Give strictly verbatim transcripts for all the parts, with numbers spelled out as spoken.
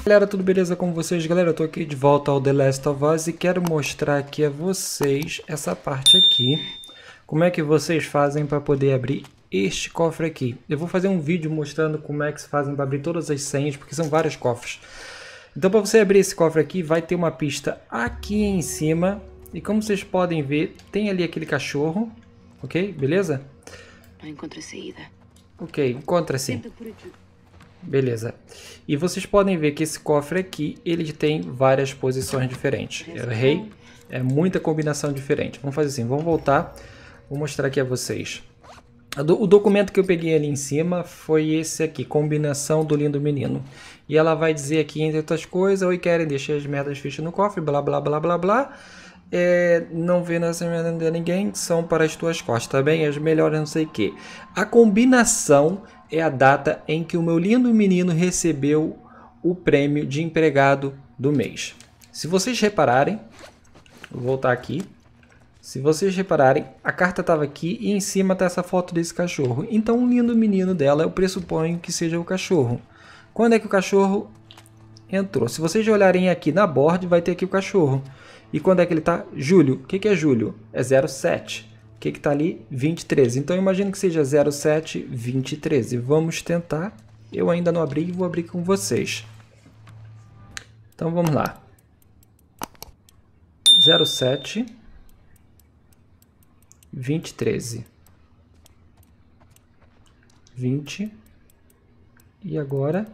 Galera, tudo beleza com vocês? Galera, eu tô aqui de volta ao The Last of Us e quero mostrar aqui a vocês essa parte aqui. Como é que vocês fazem para poder abrir este cofre aqui. Eu vou fazer um vídeo mostrando como é que se fazem para abrir todas as senhas, porque são vários cofres. Então, para você abrir esse cofre aqui, vai ter uma pista aqui em cima. E como vocês podem ver, tem ali aquele cachorro. Ok? Beleza? Não encontro a saída. Ok, encontra sim. Beleza. E vocês podem ver que esse cofre aqui, ele tem várias posições diferentes. Eu errei. É muita combinação diferente. Vamos fazer assim, vamos voltar. Vou mostrar aqui a vocês. O documento que eu peguei ali em cima foi esse aqui, combinação do lindo menino. E ela vai dizer aqui, entre outras coisas, oi querem deixar as merdas fichas no cofre, blá blá blá blá blá. É, não vendo essa merda de ninguém, são para as tuas costas, tá bem? As melhores não sei o que. A combinação é a data em que o meu lindo menino recebeu o prêmio de empregado do mês. Se vocês repararem, vou voltar aqui. Se vocês repararem, a carta estava aqui e em cima está essa foto desse cachorro. Então o lindo menino dela eu pressuponho que seja o cachorro. Quando é que o cachorro entrou? Se vocês olharem aqui na board, vai ter aqui o cachorro. E quando é que ele está? Julho. O que, que é julho? É zero sete. O que está ali? vinte e treze. Então eu imagino que seja zero sete, vinte e treze. Vamos tentar. Eu ainda não abri e vou abrir com vocês. Então vamos lá. zero sete, vinte e treze. vinte. E agora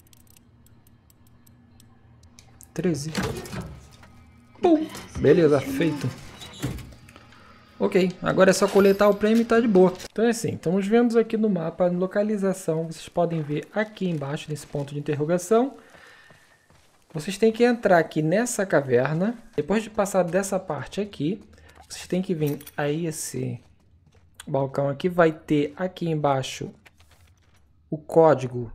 treze. Pum! Beleza, feito. Ok, agora é só coletar o prêmio e tá de boa. Então é assim, estamos vendo aqui no mapa a localização. Vocês podem ver aqui embaixo, nesse ponto de interrogação. Vocês têm que entrar aqui nessa caverna. Depois de passar dessa parte aqui, vocês têm que vir a esse balcão aqui. Vai ter aqui embaixo o código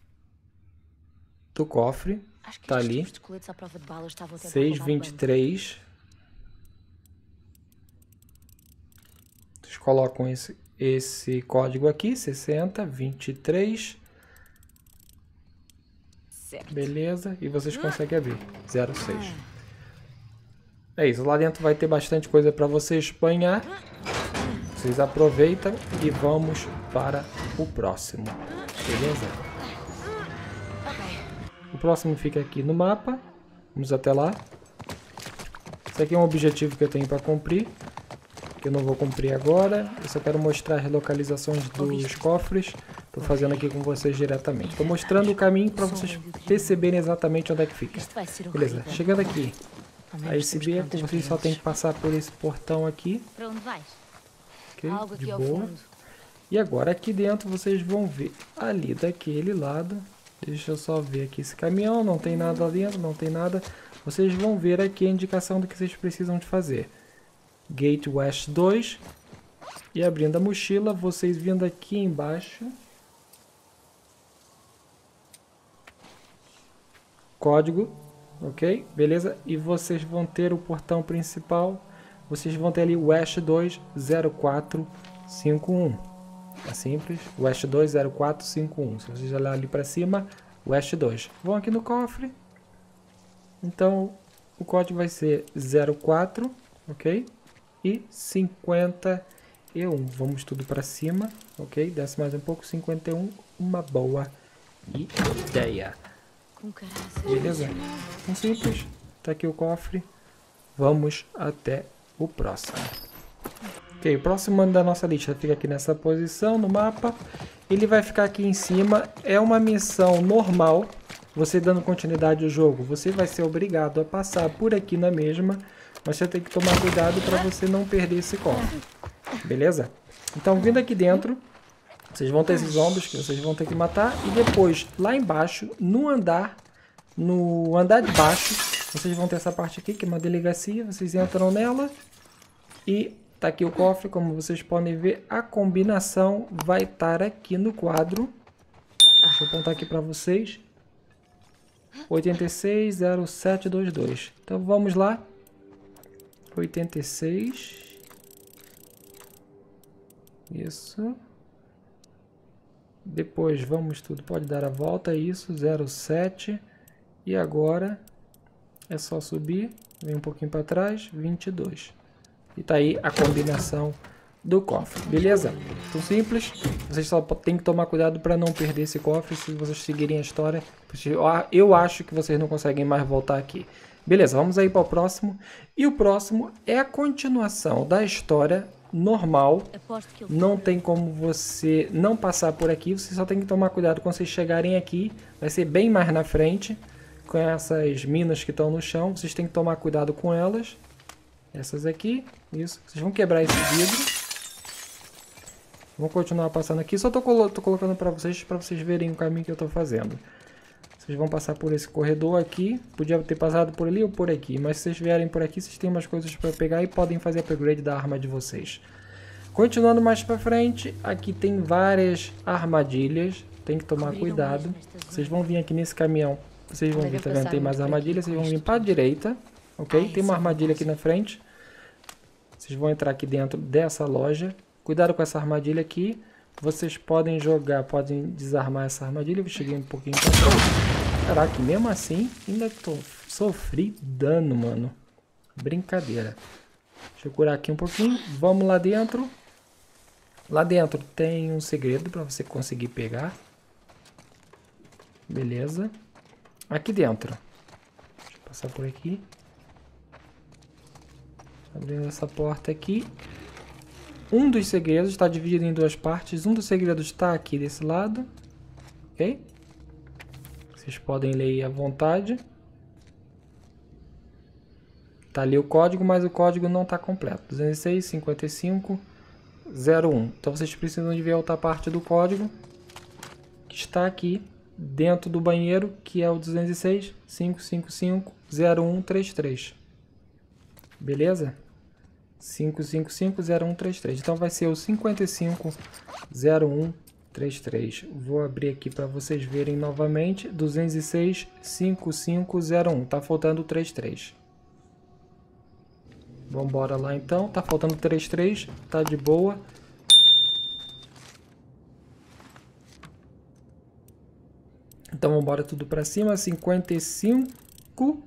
do cofre. Tá ali. seis vinte e três. Vocês colocam esse, esse código aqui. sessenta, vinte e três. Certo. Beleza. E vocês conseguem abrir. zero seis. É isso. Lá dentro vai ter bastante coisa para vocês banhar. Vocês aproveitam e vamos para o próximo. Beleza? O próximo fica aqui no mapa. Vamos até lá. Esse aqui é um objetivo que eu tenho para cumprir. Que eu não vou cumprir agora. Eu só quero mostrar as localizações dos cofres. Estou fazendo aqui com vocês diretamente. Estou mostrando o caminho para vocês perceberem exatamente onde é que fica. Beleza, chegando aqui a esse beco, vocês só tem que passar por esse portão aqui. Ok, de boa. E agora aqui dentro vocês vão ver ali daquele lado. Deixa eu só ver aqui esse caminhão, não tem nada lá dentro, não tem nada. Vocês vão ver aqui a indicação do que vocês precisam de fazer. Gate West dois. E abrindo a mochila, vocês vindo aqui embaixo. Código, ok? Beleza? E vocês vão ter o portão principal. Vocês vão ter ali West dois zero quatro cinco um. É simples, West dois zero quatro cinco um. Se vocês olharem ali para cima, West dois. Vão aqui no cofre. Então, o código vai ser zero quatro, ok? E cinquenta e um. Vamos tudo para cima, ok? Desce mais um pouco, cinquenta e um. Uma boa ideia. Beleza? Então, simples. Tá aqui o cofre. Vamos até o próximo. Ok, o próximo da nossa lista fica aqui nessa posição no mapa. Ele vai ficar aqui em cima. É uma missão normal. Você dando continuidade ao jogo, você vai ser obrigado a passar por aqui na mesma. Mas você tem que tomar cuidado para você não perder esse cofre. Beleza? Então, vindo aqui dentro, vocês vão ter esses zombies que vocês vão ter que matar. E depois, lá embaixo, no andar, no andar de baixo, vocês vão ter essa parte aqui, que é uma delegacia. Vocês entram nela e tá aqui o cofre, como vocês podem ver, a combinação vai estar aqui no quadro. Deixa eu apontar aqui para vocês. oitenta e seis zero sete dois dois. Então vamos lá. oitenta e seis. Isso. Depois vamos tudo, pode dar a volta, isso, zero sete. E agora é só subir, vem um pouquinho para trás, vinte e dois. E tá aí a combinação do cofre, beleza? Então simples, vocês só tem que tomar cuidado para não perder esse cofre se vocês seguirem a história. Eu acho que vocês não conseguem mais voltar aqui. Beleza, vamos aí para o próximo. E o próximo é a continuação da história normal. Não tem como você não passar por aqui, você só tem que tomar cuidado quando vocês chegarem aqui. Vai ser bem mais na frente, com essas minas que estão no chão. Vocês têm que tomar cuidado com elas. Essas aqui, isso. Vocês vão quebrar esse vidro. Vou continuar passando aqui, só tô, colo tô colocando para vocês, para vocês verem o caminho que eu tô fazendo. Vocês vão passar por esse corredor aqui, podia ter passado por ali ou por aqui, mas se vocês vierem por aqui, vocês têm umas coisas para pegar e podem fazer upgrade da arma de vocês. Continuando mais para frente, aqui tem várias armadilhas, tem que tomar cuidado. Vocês vão vir aqui nesse caminhão, vocês vão vir, tá vendo? Tem mais armadilhas, vocês vão vir para a direita, ok? Tem uma armadilha aqui na frente. Vocês vão entrar aqui dentro dessa loja. Cuidado com essa armadilha aqui. Vocês podem jogar, podem desarmar essa armadilha. Eu cheguei um pouquinho pra trás. Caraca, mesmo assim, ainda tô, sofri dano, mano. Brincadeira. Deixa eu curar aqui um pouquinho. Vamos lá dentro. Lá dentro tem um segredo para você conseguir pegar. Beleza. Aqui dentro. Deixa eu passar por aqui. Abrindo essa porta aqui. Um dos segredos está dividido em duas partes. Um dos segredos está aqui desse lado. Ok? Vocês podem ler à vontade. Está ali o código, mas o código não está completo. duzentos e seis, cinquenta e cinco, zero um. Então vocês precisam de ver a outra parte do código. Que está aqui dentro do banheiro. Que é o duzentos e seis, cinquenta e cinco, zero um, trinta e três. Beleza? cinco cinco cinco zero um três três. Então vai ser o cinquenta e cinco zero um três três. Vou abrir aqui para vocês verem novamente. duzentos e seis, cinquenta e cinco zero um. Tá faltando trinta e três. Vamos embora lá então. Tá faltando trinta e três. Tá de boa. Então vamos embora tudo para cima. cinquenta e cinco.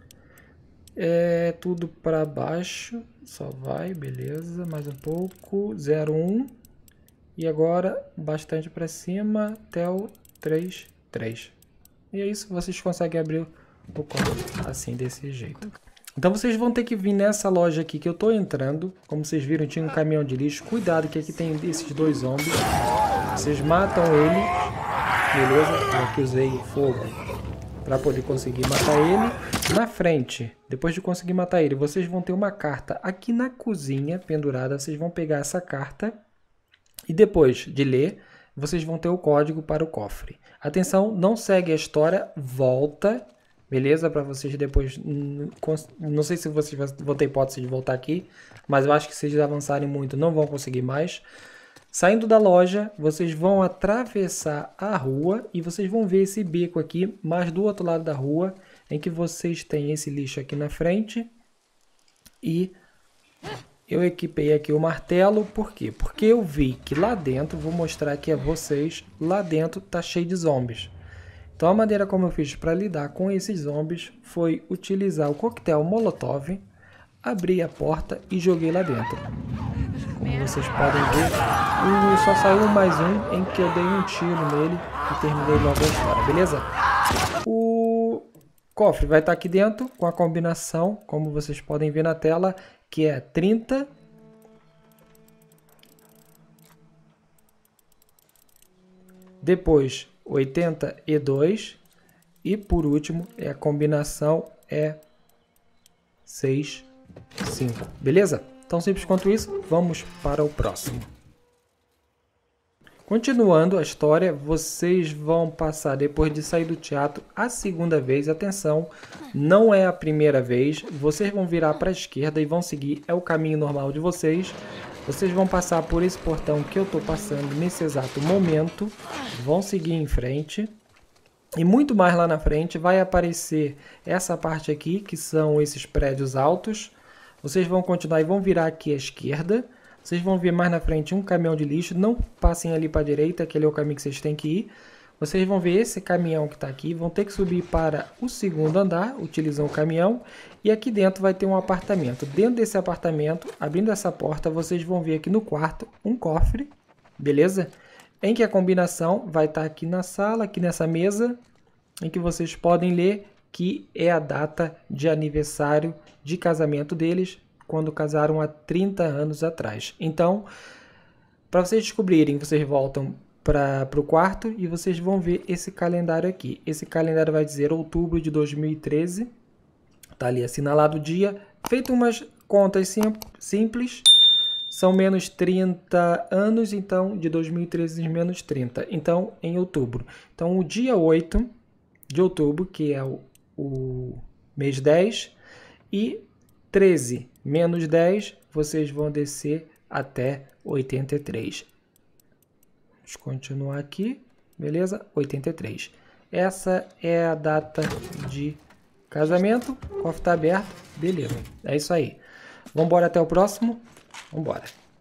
É tudo para baixo. Só vai, beleza, mais um pouco, zero um, e agora bastante para cima até o três três. E é isso, vocês conseguem abrir o código assim, desse jeito. Então vocês vão ter que vir nessa loja aqui que eu tô entrando. Como vocês viram, tinha um caminhão de lixo. Cuidado que aqui tem esses dois zombies. Vocês matam eles, beleza? Eu aqui usei fogo para poder conseguir matar ele. Na frente, depois de conseguir matar ele, vocês vão ter uma carta aqui na cozinha pendurada. Vocês vão pegar essa carta e depois de ler, vocês vão ter o código para o cofre. Atenção, não segue a história, volta, beleza? Para vocês depois, não sei se vocês vão ter hipótese de voltar aqui, mas eu acho que se eles avançarem muito não vão conseguir mais. Saindo da loja, vocês vão atravessar a rua e vocês vão ver esse beco aqui, mas do outro lado da rua, em que vocês têm esse lixo aqui na frente. E eu equipei aqui o martelo, por quê? Porque eu vi que lá dentro, vou mostrar aqui a vocês, lá dentro tá cheio de zombies. Então a maneira como eu fiz para lidar com esses zombies foi utilizar o coquetel Molotov, abri a porta e joguei lá dentro. Como vocês podem ver, e só saiu mais um em que eu dei um tiro nele e terminei logo a história, beleza? O cofre vai estar aqui dentro com a combinação, como vocês podem ver na tela, que é trinta, depois oitenta e dois e por último a combinação é seis, cinco, beleza? Tão simples quanto isso, vamos para o próximo. Continuando a história, vocês vão passar, depois de sair do teatro, a segunda vez. Atenção, não é a primeira vez. Vocês vão virar para a esquerda e vão seguir, é o caminho normal de vocês. Vocês vão passar por esse portão que eu estou passando nesse exato momento. Vão seguir em frente. E muito mais lá na frente vai aparecer essa parte aqui, que são esses prédios altos. Vocês vão continuar e vão virar aqui à esquerda. Vocês vão ver mais na frente um caminhão de lixo. Não passem ali para a direita, aquele é o caminho que vocês têm que ir. vocês vão ver esse caminhão que está aqui, vão ter que subir para o segundo andar, utilizando o caminhão, e aqui dentro vai ter um apartamento. Dentro desse apartamento, abrindo essa porta, vocês vão ver aqui no quarto um cofre, beleza? Em que a combinação vai estar aqui na sala, aqui nessa mesa, em que vocês podem ler que é a data de aniversário de casamento deles, quando casaram há trinta anos atrás. Então, para vocês descobrirem, vocês voltam para o quarto e vocês vão ver esse calendário aqui. Esse calendário vai dizer outubro de dois mil e treze. Está ali assinalado o dia. Feito umas contas sim, simples. São menos trinta anos, então de dois mil e treze menos trinta. Então, em outubro. Então, o dia oito de outubro, que é o, o mês dez, e treze menos dez, vocês vão descer até oitenta e três. Vamos continuar aqui, beleza? oitenta e três. Essa é a data de casamento. O cofre está aberto, beleza. É isso aí. Vamos embora até o próximo? Vamos embora.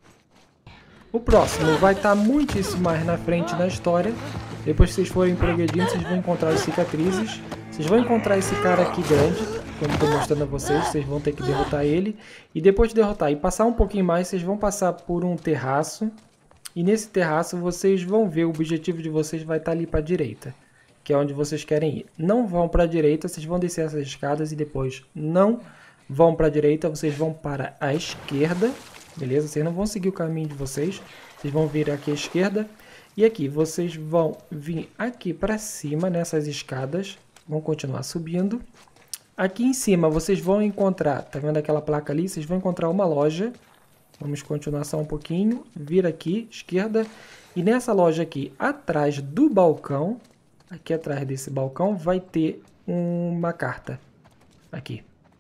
O próximo vai estar muitíssimo mais na frente na história. Depois que vocês forem progredindo, vocês vão encontrar as cicatrizes. Vocês vão encontrar esse cara aqui grande, como estou mostrando a vocês. Vocês vão ter que derrotar ele. E depois de derrotar e passar um pouquinho mais, vocês vão passar por um terraço. E nesse terraço vocês vão ver, o objetivo de vocês vai estar ali para a direita, que é onde vocês querem ir. Não vão para a direita, vocês vão descer essas escadas e depois não vão para a direita, vocês vão para a esquerda, beleza? Vocês não vão seguir o caminho de vocês, vocês vão vir aqui à esquerda. E aqui vocês vão vir aqui para cima nessas escadas, vão continuar subindo. Aqui em cima vocês vão encontrar, tá vendo aquela placa ali? Vocês vão encontrar uma loja. Vamos continuar só um pouquinho, vir aqui, esquerda, e nessa loja aqui, atrás do balcão, aqui atrás desse balcão, vai ter uma carta, aqui.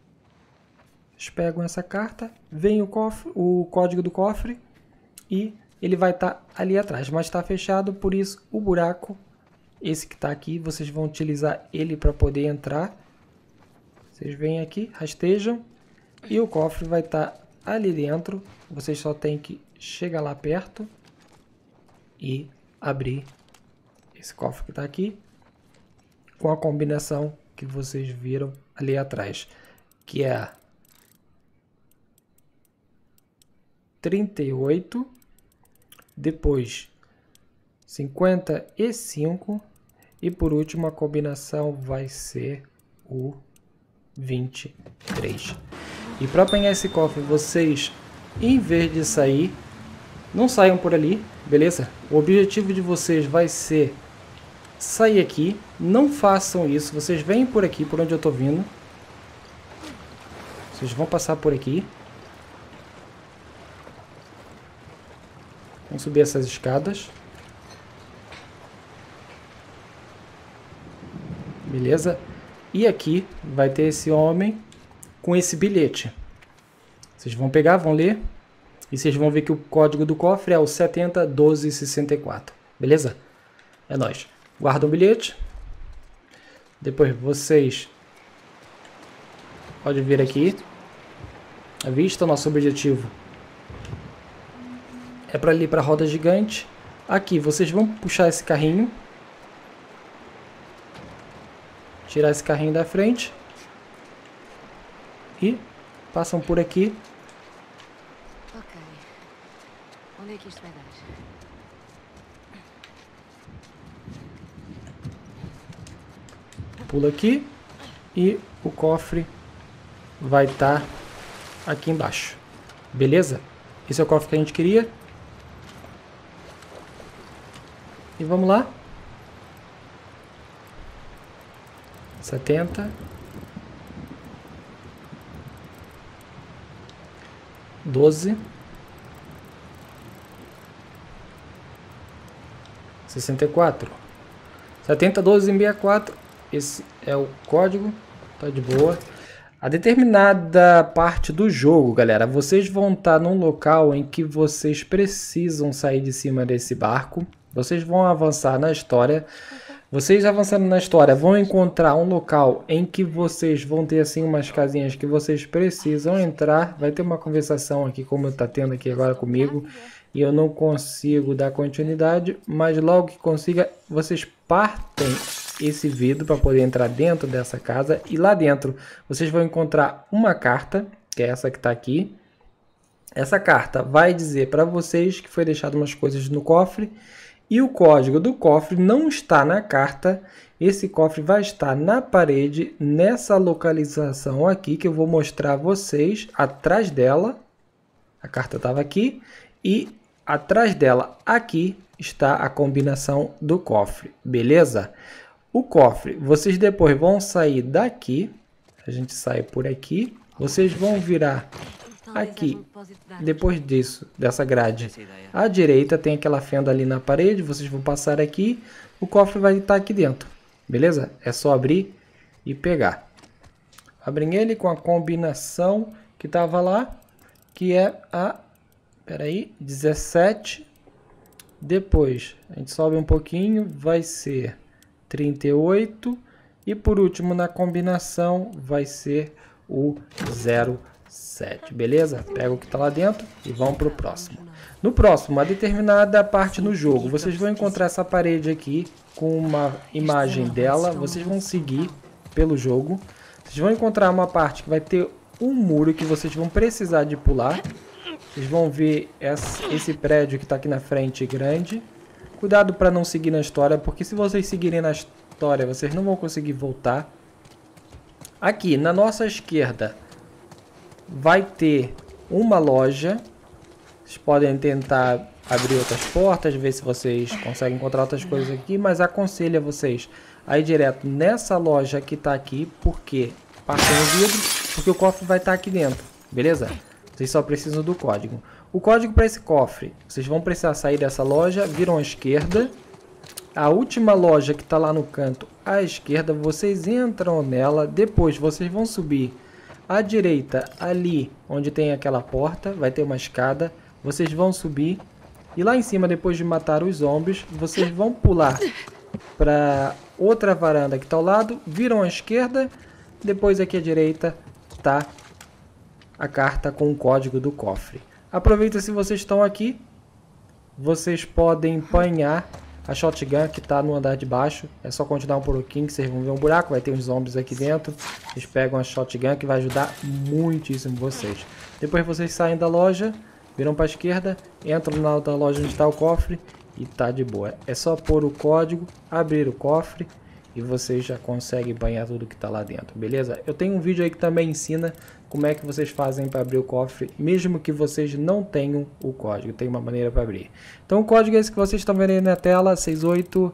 Vocês pegam essa carta, vem o cofre, o código do cofre, e ele vai estar ali atrás, mas está fechado, por isso o buraco, esse que está aqui, vocês vão utilizar ele para poder entrar. Vocês vêm aqui, rastejam, e o cofre vai estar ali dentro. Vocês só tem que chegar lá perto e abrir esse cofre que está aqui com a combinação que vocês viram ali atrás, que é a trinta e oito, depois cinquenta e cinco e por último a combinação vai ser o vinte e três. E para apanhar esse cofre, vocês, em vez de sair, não saiam por ali, beleza? O objetivo de vocês vai ser sair aqui. Não façam isso. Vocês vêm por aqui, por onde eu tô vindo. Vocês vão passar por aqui. Vão subir essas escadas. Beleza? E aqui vai ter esse homem com esse bilhete. Vocês vão pegar, vão ler. E vocês vão ver que o código do cofre é o setenta doze sessenta e quatro. Beleza? É nóis. Guardam o bilhete. Depois vocês podem vir aqui. À vista, o nosso objetivo é para ali para a roda gigante. Aqui vocês vão puxar esse carrinho. Tirar esse carrinho da frente. E passam por aqui. Ok. Onde é que isto vai dar? Pula aqui. E o cofre vai estar aqui embaixo. Beleza? Esse é o cofre que a gente queria. E vamos lá. setenta. doze. sessenta e quatro. setenta doze sessenta e quatro. Esse é o código. Tá de boa. A determinada parte do jogo, galera, vocês vão estar num local em que vocês precisam sair de cima desse barco. Vocês vão avançar na história. Vocês avançando na história vão encontrar um local em que vocês vão ter assim umas casinhas que vocês precisam entrar. Vai ter uma conversação aqui como está tendo aqui agora comigo. E eu não consigo dar continuidade, mas logo que consiga, vocês partem esse vidro para poder entrar dentro dessa casa. E lá dentro vocês vão encontrar uma carta, que é essa que está aqui. Essa carta vai dizer para vocês que foi deixado umas coisas no cofre. E o código do cofre não está na carta. Esse cofre vai estar na parede, nessa localização aqui, que eu vou mostrar a vocês. Atrás dela, a carta estava aqui. E atrás dela, aqui, está a combinação do cofre. Beleza? O cofre, vocês depois vão sair daqui. A gente sai por aqui. Vocês vão virar aqui, depois disso, dessa grade, à direita tem aquela fenda ali na parede, vocês vão passar aqui, o cofre vai estar aqui dentro, beleza? É só abrir e pegar. Abrem ele com a combinação que estava lá, que é a, peraí, dezessete, depois a gente sobe um pouquinho, vai ser trinta e oito, e por último na combinação vai ser o zero sete, beleza? Pega o que está lá dentro e vamos para o próximo. No próximo, a determinada parte no jogo, vocês vão encontrar essa parede aqui com uma imagem dela. Vocês vão seguir pelo jogo. Vocês vão encontrar uma parte que vai ter um muro que vocês vão precisar de pular. Vocês vão ver esse prédio que está aqui na frente grande. Cuidado para não seguir na história, porque se vocês seguirem na história, vocês não vão conseguir voltar. Aqui, na nossa esquerda, vai ter uma loja. Vocês podem tentar abrir outras portas, ver se vocês conseguem encontrar outras coisas aqui, mas aconselho a vocês a ir direto nessa loja que está aqui, porque passem o vidro, porque o cofre vai estar aqui dentro, beleza? Vocês só precisam do código. O código para esse cofre, vocês vão precisar sair dessa loja, viram à esquerda. A última loja que está lá no canto à esquerda, vocês entram nela, depois vocês vão subir à direita, ali onde tem aquela porta, vai ter uma escada, vocês vão subir e lá em cima, depois de matar os zombies, vocês vão pular para outra varanda que está ao lado, viram à esquerda, depois aqui à direita está a carta com o código do cofre. Aproveita, se vocês estão aqui, vocês podem empanhar a shotgun que está no andar de baixo. É só continuar um pouquinho que vocês vão ver um buraco, vai ter uns zombies aqui dentro. Vocês pegam a shotgun que vai ajudar muitíssimo vocês. Depois vocês saem da loja, viram para a esquerda, entram na outra loja onde está o cofre e tá de boa. É só pôr o código, abrir o cofre e vocês já conseguem banhar tudo que está lá dentro, beleza? Eu tenho um vídeo aí que também ensina como é que vocês fazem para abrir o cofre, mesmo que vocês não tenham o código, tem uma maneira para abrir. Então o código é esse que vocês estão vendo aí na tela, sessenta e oito,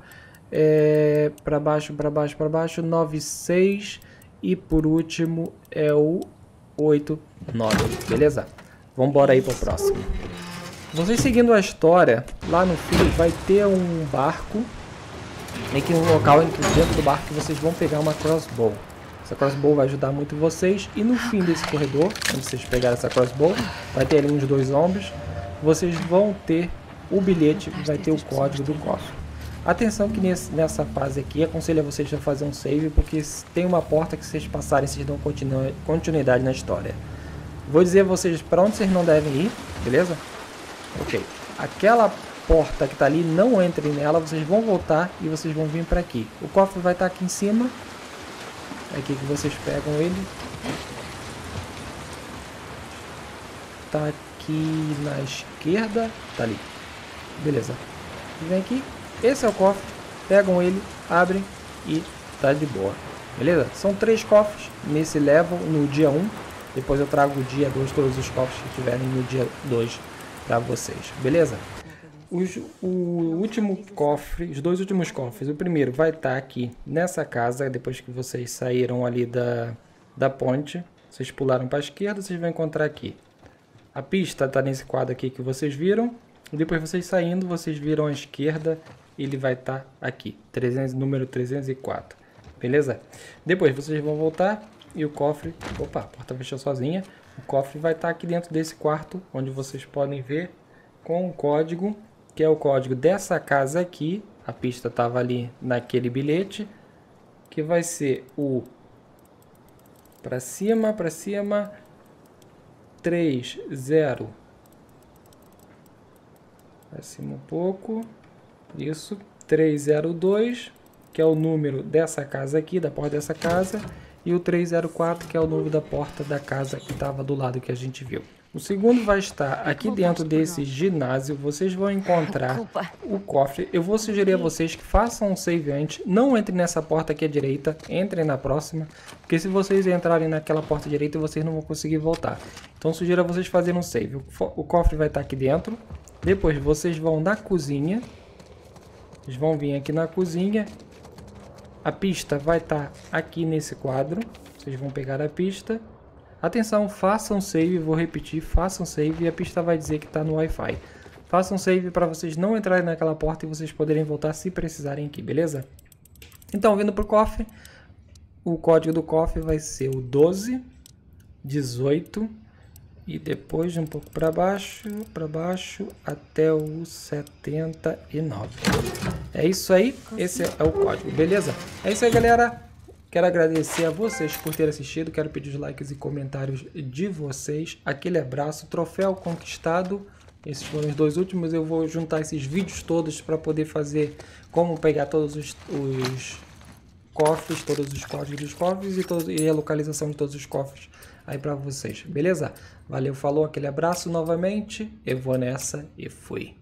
é, para baixo, para baixo, para baixo, noventa e seis e por último é o oitenta e nove, beleza? Vamos embora aí para o próximo. Vocês seguindo a história, lá no fim vai ter um barco, meio que um local em que dentro do barco vocês vão pegar uma crossbow. Essa crossbow vai ajudar muito vocês. E no fim desse corredor, onde vocês pegarem essa crossbow, vai ter ali uns dois zombies. Vocês vão ter o bilhete, vai ter o código do cofre. Atenção que nesse, nessa fase aqui, aconselho a vocês a fazer um save, porque tem uma porta que vocês passarem, vocês dão continu, continuidade na história. Vou dizer a vocês para onde vocês não devem ir, beleza? Ok. Aquela porta que está ali, não entrem nela, vocês vão voltar e vocês vão vir para aqui. O cofre vai estar aqui em cima. É aqui que vocês pegam ele. Tá aqui na esquerda. Tá ali. Beleza. Vem aqui. Esse é o cofre. Pegam ele, abrem e tá de boa. Beleza? São três cofres nesse level no dia um. Depois eu trago o dia dois, todos os cofres que tiverem no dia dois para vocês. Beleza? Os, o último cofre, os dois últimos cofres, o primeiro vai estar aqui nessa casa, depois que vocês saíram ali da, da ponte, vocês pularam para a esquerda, vocês vão encontrar aqui. A pista está nesse quadro aqui que vocês viram, e depois vocês saindo, vocês viram à esquerda, ele vai estar aqui, trezentos, número trezentos e quatro, beleza? Depois vocês vão voltar e o cofre, opa, a porta fechou sozinha, o cofre vai estar aqui dentro desse quarto, onde vocês podem ver com o código, que é o código dessa casa aqui. A pista estava ali naquele bilhete, que vai ser o para cima, para cima, três zero, para cima um pouco, isso, três zero dois, que é o número dessa casa aqui, da porta dessa casa, e o trezentos e quatro, que é o número da porta da casa que estava do lado que a gente viu. O segundo vai estar aqui dentro desse ginásio. Vocês vão encontrar o cofre. Eu vou sugerir a vocês que façam um save antes. Não entrem nessa porta aqui à direita. Entrem na próxima. Porque se vocês entrarem naquela porta direita, vocês não vão conseguir voltar. Então sugiro a vocês fazerem um save. O cofre vai estar aqui dentro. Depois vocês vão na cozinha. Vocês vão vir aqui na cozinha. A pista vai estar aqui nesse quadro. Vocês vão pegar a pista. Atenção, façam save, vou repetir, façam save e a pista vai dizer que está no Wi-Fi. Façam save para vocês não entrarem naquela porta e vocês poderem voltar se precisarem aqui, beleza? Então, vindo para o cofre, o código do cofre vai ser o doze, dezoito e depois um pouco para baixo, para baixo até o setenta e nove. É isso aí, esse é o código, beleza? É isso aí, galera. Quero agradecer a vocês por terem assistido, quero pedir os likes e comentários de vocês. Aquele abraço, troféu conquistado. Esses foram os dois últimos, eu vou juntar esses vídeos todos para poder fazer como pegar todos os, os cofres, todos os códigos dos cofres e, todos, e a localização de todos os cofres aí para vocês, beleza? Valeu, falou, aquele abraço novamente, eu vou nessa e fui.